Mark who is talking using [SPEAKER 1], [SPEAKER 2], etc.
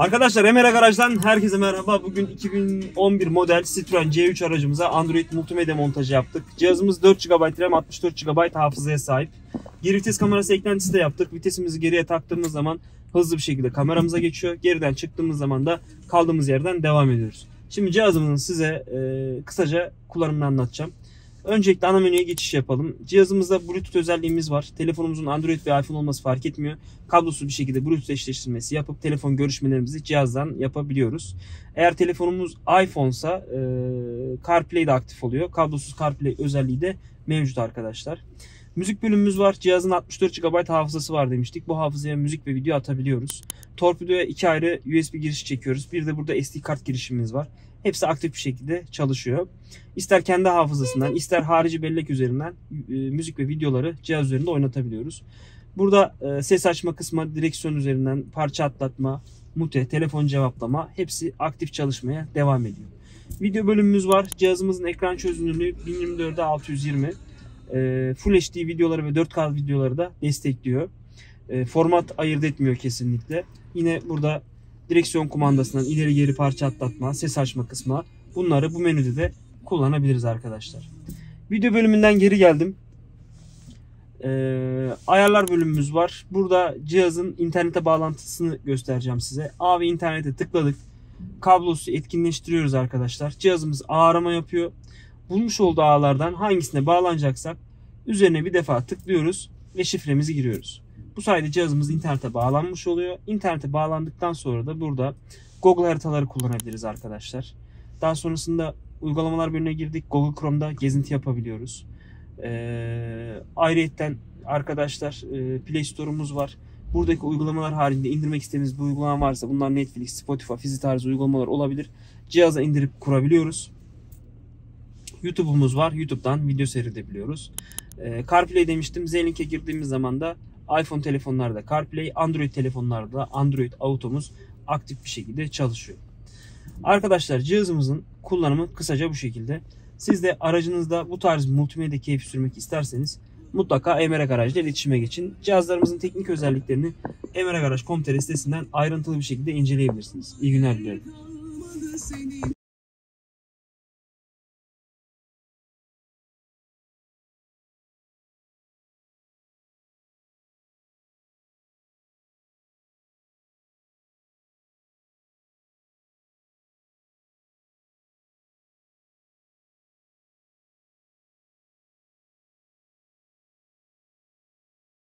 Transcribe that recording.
[SPEAKER 1] Arkadaşlar Emre Garaj'dan herkese merhaba. Bugün 2011 model Citroen C3 aracımıza Android multimedya montajı yaptık. Cihazımız 4 GB RAM, 64 GB hafızaya sahip. Geri vites kamerası eklentisi de yaptık. Vitesimizi geriye taktığımız zaman hızlı bir şekilde kameramıza geçiyor. Geriden çıktığımız zaman da kaldığımız yerden devam ediyoruz. Şimdi cihazımızın size kısaca kullanımını anlatacağım. Öncelikle ana menüye geçiş yapalım. Cihazımızda Bluetooth özelliğimiz var. Telefonumuzun Android ve iPhone olması fark etmiyor. Kablosuz bir şekilde Bluetooth eşleştirmesi yapıp telefon görüşmelerimizi cihazdan yapabiliyoruz. Eğer telefonumuz iPhone'sa CarPlay de aktif oluyor. Kablosuz CarPlay özelliği de mevcut arkadaşlar. Müzik bölümümüz var. Cihazın 64 GB hafızası var demiştik. Bu hafızaya müzik ve video atabiliyoruz. Torpidoya 2 ayrı USB girişi çekiyoruz. Bir de burada SD kart girişimiz var. Hepsi aktif bir şekilde çalışıyor. İster kendi hafızasından, ister harici bellek üzerinden müzik ve videoları cihaz üzerinde oynatabiliyoruz. Burada ses açma kısmı, direksiyon üzerinden parça atlatma, mute, telefon cevaplama hepsi aktif çalışmaya devam ediyor. Video bölümümüz var. Cihazımızın ekran çözünürlüğü 1024'e 620. Full HD videoları ve 4K videoları da destekliyor. Format ayırt etmiyor kesinlikle. Yine burada direksiyon kumandasından ileri geri parça atlatma, ses açma kısmı, bunları bu menüde de kullanabiliriz arkadaşlar. Video bölümünden geri geldim. Ayarlar bölümümüz var. Burada cihazın internete bağlantısını göstereceğim size. A ve internete tıkladık. Kablosu etkinleştiriyoruz arkadaşlar. Cihazımız ağ arama yapıyor. Bulmuş olduğu ağlardan hangisine bağlanacaksak üzerine bir defa tıklıyoruz ve şifremizi giriyoruz. Bu sayede cihazımız internete bağlanmış oluyor. İnternete bağlandıktan sonra da burada Google haritaları kullanabiliriz arkadaşlar. Daha sonrasında uygulamalar bölümüne girdik. Google Chrome'da gezinti yapabiliyoruz. Ayrıyeten arkadaşlar Play Store'umuz var. Buradaki uygulamalar halinde indirmek istediğiniz bir uygulama varsa, bunlar Netflix, Spotify, Fizi tarzı uygulamalar olabilir. Cihaza indirip kurabiliyoruz. YouTube'umuz var. YouTube'dan video seyredebiliyoruz. CarPlay demiştim. Z-Link'e girdiğimiz zaman da iPhone telefonlarda CarPlay, Android telefonlarda Android Auto'muz aktif bir şekilde çalışıyor. Arkadaşlar cihazımızın kullanımı kısaca bu şekilde. Siz de aracınızda bu tarz multimedya keyfi sürmek isterseniz mutlaka Emre Garaj ile iletişime geçin. Cihazlarımızın teknik özelliklerini emregaraj.com.tr sitesinden ayrıntılı bir şekilde inceleyebilirsiniz. İyi günler diliyorum.